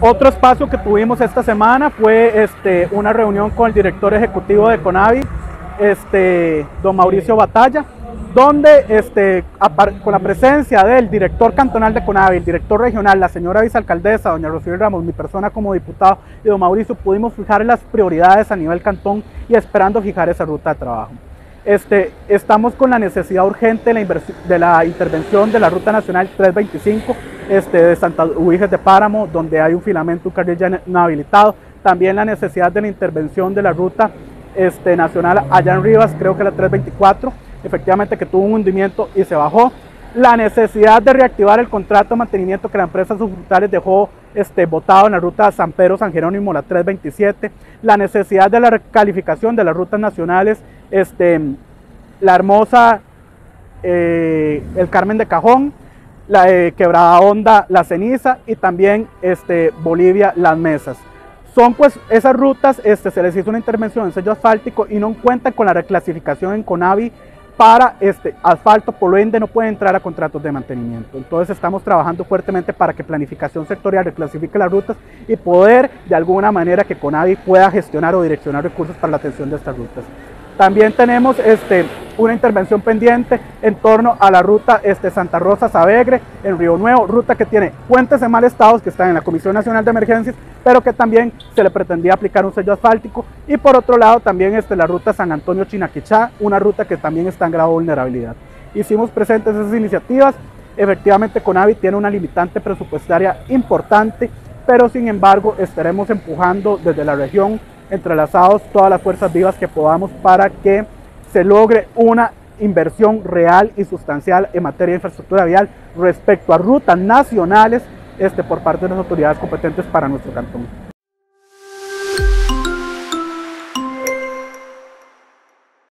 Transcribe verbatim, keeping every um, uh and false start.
Otro espacio que tuvimos esta semana fue este, una reunión con el director ejecutivo de CONAVI, este, don Mauricio Batalla, donde este, con la presencia del director cantonal de CONAVI, el director regional, la señora vicealcaldesa, doña Rocío Ramos, mi persona como diputado, y don Mauricio, pudimos fijar las prioridades a nivel cantón y esperando fijar esa ruta de trabajo. Este, estamos con la necesidad urgente de la, de la intervención de la Ruta Nacional trescientos veinticinco este, de Santa Ubiges de Páramo, donde hay un filamento, un carril ya no habilitado. También la necesidad de la intervención de la Ruta este, Nacional allá en Rivas, creo que la trescientos veinticuatro, efectivamente que tuvo un hundimiento y se bajó. La necesidad de reactivar el contrato de mantenimiento que la empresa Subfrutales dejó este, botado en la ruta San Pedro San Jerónimo, la trescientos veintisiete. La necesidad de la recalificación de las rutas nacionales, este, la hermosa, eh, el Carmen de Cajón, la eh, Quebrada Honda, la Ceniza y también este, Bolivia, las Mesas. Son pues esas rutas, este, se les hizo una intervención en sello asfáltico y no cuentan con la reclasificación en CONAVI para este asfalto, por lo ende no puede entrar a contratos de mantenimiento. Entonces estamos trabajando fuertemente para que planificación sectorial reclasifique las rutas y poder de alguna manera que CONAVI pueda gestionar o direccionar recursos para la atención de estas rutas. También tenemos este, una intervención pendiente en torno a la ruta este, Santa Rosa Savegre en Río Nuevo, ruta que tiene puentes en mal estado que están en la Comisión Nacional de Emergencias, pero que también se le pretendía aplicar un sello asfáltico. Y por otro lado también este, la ruta San Antonio Chinaquichá, una ruta que también está en grado de vulnerabilidad. Hicimos presentes esas iniciativas. Efectivamente CONAVI tiene una limitante presupuestaria importante, pero sin embargo estaremos empujando desde la región, entrelazados todas las fuerzas vivas que podamos para que se logre una inversión real y sustancial en materia de infraestructura vial respecto a rutas nacionales este, por parte de las autoridades competentes para nuestro cantón.